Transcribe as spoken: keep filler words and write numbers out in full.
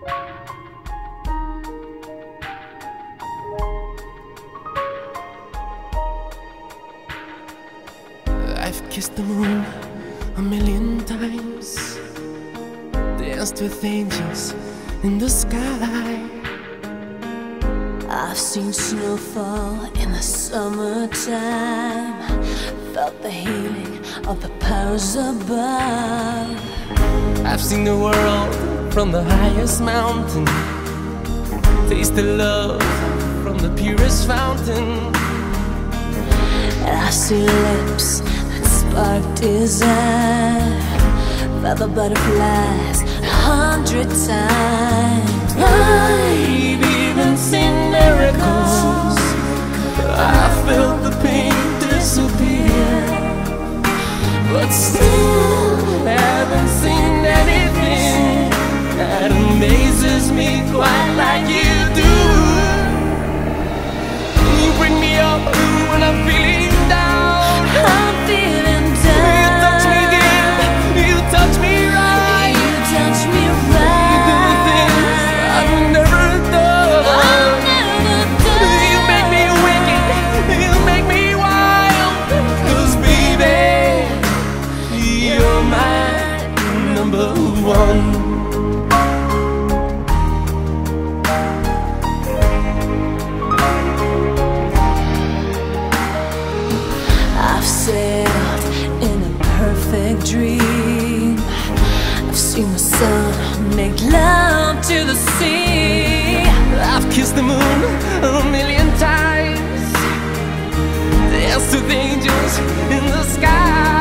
I've kissed the moon a million times, danced with angels in the sky. I've seen snow fall in the summertime, felt the healing of the powers above. I've seen the world from the highest mountain, tasted love from the purest fountain. And I've seen lips that spark desire, felt the butterflies a hundred times. I've even seen miracles, I felt the pain disappear, but still haven't seen anything that amazes me quite like you do. You bring me up when I'm feeling down. I'm feeling down. You touch me again, you touch me right. You touch me right. You do the things I've never done. I've never done. You make me wicked, you make me wild. 'Cause baby, you're my number one. I've sailed in a perfect dream. I've seen the sun make love to the sea. I've kissed the moon a million times, danced with angels in the sky.